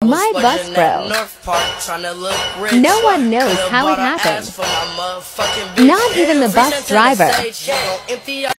My bus bro. No one knows how it happened. Not even the bus driver.